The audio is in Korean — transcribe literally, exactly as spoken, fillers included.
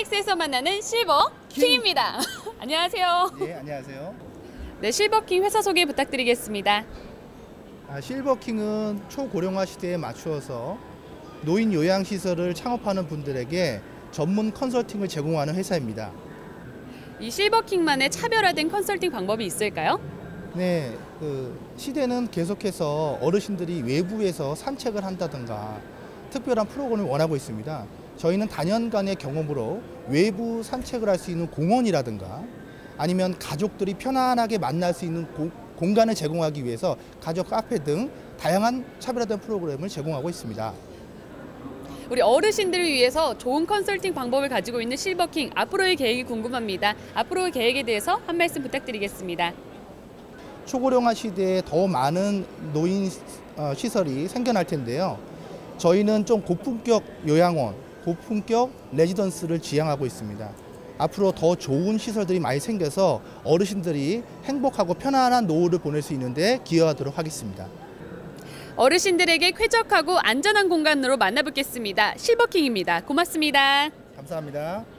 릴렉스에서 만나는 실버 킹입니다. 안녕하세요. 네, 안녕하세요. 네, 실버킹 회사 소개 부탁드리겠습니다. 아, 실버킹은 초고령화 시대에 맞추어서 노인 요양시설을 창업하는 분들에게 전문 컨설팅을 제공하는 회사입니다. 이 실버킹만의 차별화된 컨설팅 방법이 있을까요? 네, 그 시대는 계속해서 어르신들이 외부에서 산책을 한다든가 특별한 프로그램을 원하고 있습니다. 저희는 다년간의 경험으로 외부 산책을 할 수 있는 공원이라든가 아니면 가족들이 편안하게 만날 수 있는 고, 공간을 제공하기 위해서 가족 카페 등 다양한 차별화된 프로그램을 제공하고 있습니다. 우리 어르신들을 위해서 좋은 컨설팅 방법을 가지고 있는 실버킹, 앞으로의 계획이 궁금합니다. 앞으로의 계획에 대해서 한 말씀 부탁드리겠습니다. 초고령화 시대에 더 많은 노인 시설이 생겨날 텐데요. 저희는 좀 고품격 요양원, 고품격 레지던스를 지향하고 있습니다. 앞으로 더 좋은 시설들이 많이 생겨서 어르신들이 행복하고 편안한 노후를 보낼 수 있는데 기여하도록 하겠습니다. 어르신들에게 쾌적하고 안전한 공간으로 만나뵙겠습니다. 실버킹입니다. 고맙습니다. 감사합니다.